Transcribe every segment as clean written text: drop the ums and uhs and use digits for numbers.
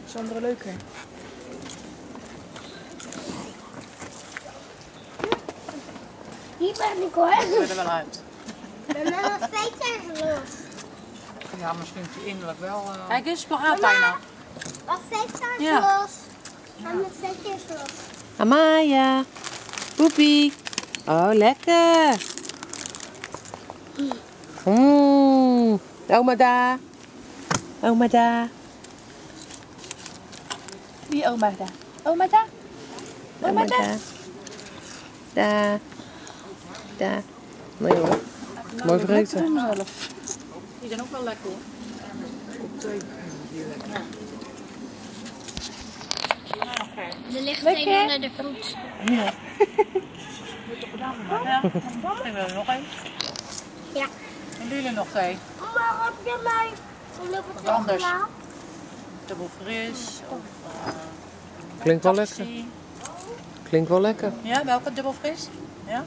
is andere leuker. Hier ben ik hoor. Ik ben er wel uit. Ik ben nog steeds ergens los. Ja, misschien is die innerlijk wel... Kijk eens, spagaat bijna. Nog steeds ergens Ja. los. Gaan nog steeds ergens los. Amaya. Poepie. Oh, lekker. Oma daar. Oma daar. Wie oma daar? Oma daar? Oma daar. Daar. Daar. Nee hoor. Mooi vreten. Mezelf. Die zijn ook wel lekker hoor. Op twee. Er ligt Lekker. een onder de voet. Ja. Ik wil er nog één. Ja. En jullie nog twee? Maar heb je mij? Wat anders. Dubbel fris. Of Klinkt wel lekker. taxi. Klinkt wel lekker. Ja, welke dubbel fris? Ja?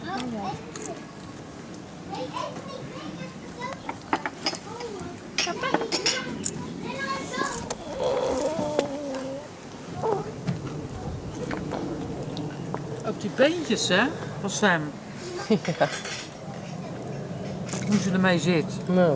Ook die beentjes, hè, van Sam. Ja. Hoe ze ermee zit. Nou.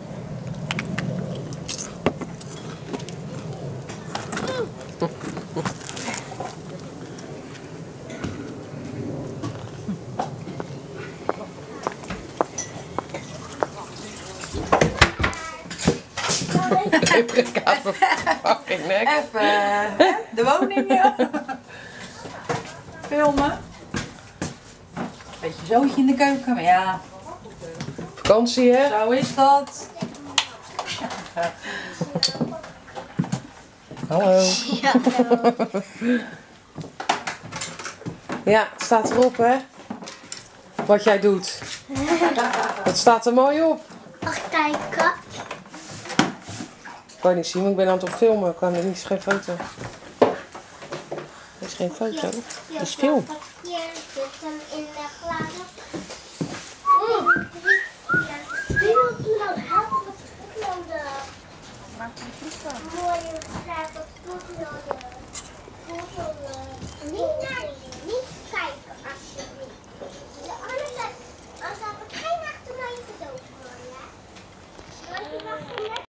Ik ga fucking nek. Even de woning filmen. Beetje zootje in de keuken, maar ja, Vakantie hè? zo is dat. Hallo. Ja. Ja, het staat erop hè? Wat jij doet. Dat staat er mooi op. Ach, kijken. Ik kan niet zien, want ik ben aan het filmen. Ik kan er niet, is geen foto. Er is geen foto. Het is film. Hier zit hem in de glazen. Wie wil je nou helpen met voetnoden? Maak een proef van. Mooie straat op voetnoden. Voetnoden.